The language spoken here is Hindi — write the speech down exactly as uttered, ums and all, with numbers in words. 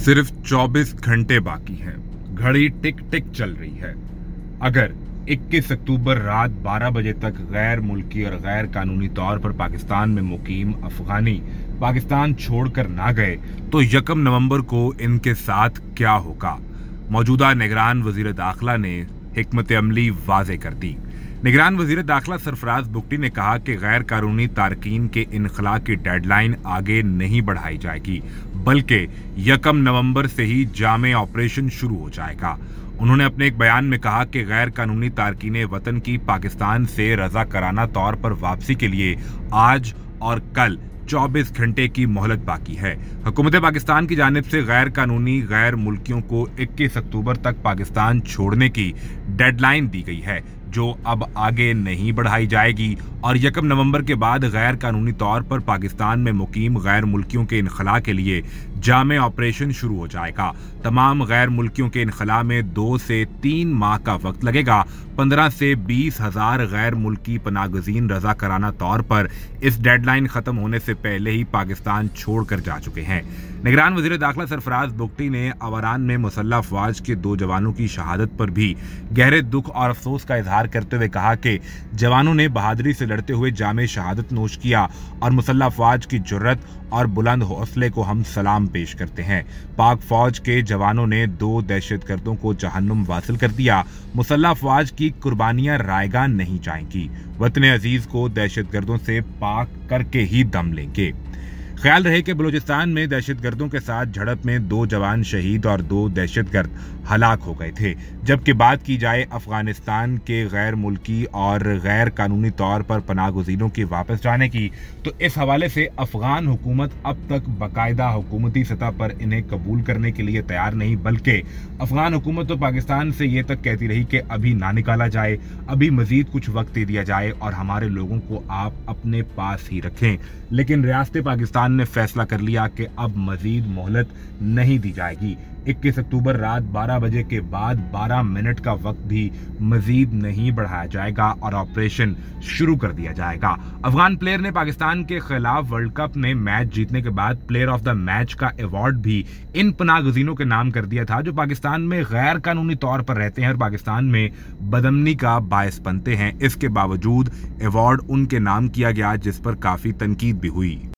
सिर्फ चौबीस घंटे बाकी हैं। घड़ी टिक टिक चल रही है। अगर इक्कीस अक्टूबर रात बारह बजे तक गैर मुल्की और गैर कानूनी तौर पर पाकिस्तान में मुकीम अफगानी पाकिस्तान छोड़कर ना गए तो यकम नवंबर को इनके साथ क्या होगा। मौजूदा निगरान वजीर दाखिला ने हिकमत अमली वाज़े कर दी। निगरान वजीर दाखिला सरफराज बुगटी ने कहा कि गैर कानूनी तारकीन के इनखला की डेडलाइन आगे नहीं बढ़ाई जाएगी, बल्कि यकम नवंबर से ही जामे ऑपरेशन शुरू हो जाएगा। उन्होंने अपने एक बयान में कहा कि गैर कानूनी तारकीन वतन की पाकिस्तान से रज़ाकाराना तौर पर वापसी के लिए आज और कल चौबीस घंटे की मोहलत बाकी है। हुकूमत पाकिस्तान की जानिब से गैर कानूनी गैर मुल्कियों को इक्कीस अक्टूबर तक पाकिस्तान छोड़ने की डेडलाइन दी गई है, जो अब आगे नहीं बढ़ाई जाएगी और यकम नवंबर के बाद गैर कानूनी तौर पर पाकिस्तान में मुकीम गैर मुल्कियों के इनखला के लिए जामे ऑपरेशन शुरू हो जाएगा। तमाम गैर मुल्कियों के इनखला में दो से तीन माह का वक्त लगेगा। पंद्रह से बीस हजार गैर मुल्की पनागजीन रज़ाकाराना तौर पर इस डेडलाइन खत्म होने से पहले ही पाकिस्तान छोड़कर जा चुके हैं। निगरान वजीर दाखिला सरफराज बुगटी ने अवारान में मुसल्लह अफवाज के दो जवानों की शहादत पर भी गहरे दुख और अफसोस का इजहार करते हुए कहा कि जवानों ने बहादुरी से लड़ते हुए जामे शहादत नोश किया और मुसल्लह अफवाज की जुर्रत और बुलंद हौसले को हम सलाम पेश करते हैं। पाक फौज के जवानों ने दो दहशतगर्दों को जहन्नुम वासिल कर दिया। मुसल्लह अफवाज की कुर्बानियां रायगा नहीं जाएंगी। वतन अजीज को दहशतगर्दों से पाक करके ही दम लेंगे। ख्याल रहे कि बलूचिस्तान में दहशतगर्दों के साथ झड़प में दो जवान शहीद और दो दहशतगर्द हलाक हो गए थे। जबकि बात की जाए अफगानिस्तान के गैर मुल्की और गैर कानूनी तौर पर पनागजीनों के वापस जाने की, तो इस हवाले से अफगान हुकूमत अब तक बाकायदा हुकूमती सतह पर इन्हें कबूल करने के लिए तैयार नहीं, बल्कि अफगान हुकूमत तो पाकिस्तान से ये तक कहती रही कि अभी ना निकाला जाए, अभी मजीद कुछ वक्त दे दिया जाए और हमारे लोगों को आप अपने पास ही रखें। लेकिन रियासत पाकिस्तान ने फैसला कर लिया कि अब मजीद मोहलत नहीं दी जाएगी। इक्कीस अक्टूबर रात बारह बजे के बाद बारह मिनट का वक्त भी मजीद नहीं बढ़ाया जाएगा और ऑपरेशन शुरू कर दिया जाएगा। अफगान प्लेयर ने पाकिस्तान के खिलाफ वर्ल्ड कप में मैच जीतने के बाद प्लेयर ऑफ द मैच का अवार्ड भी इन पनागजीनों के नाम कर दिया था, जो पाकिस्तान में गैर कानूनी तौर पर रहते हैं और पाकिस्तान में बदअमनी का बायस बनते हैं। इसके बावजूद अवार्ड उनके नाम किया गया, जिस पर काफी तनकीद भी हुई।